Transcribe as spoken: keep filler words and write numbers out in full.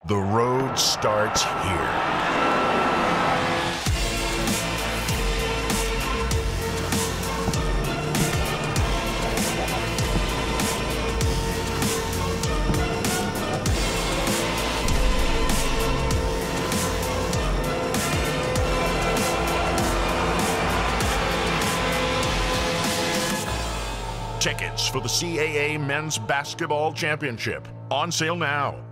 The road starts here. Tickets for the C A A Men's Basketball Championship on sale now.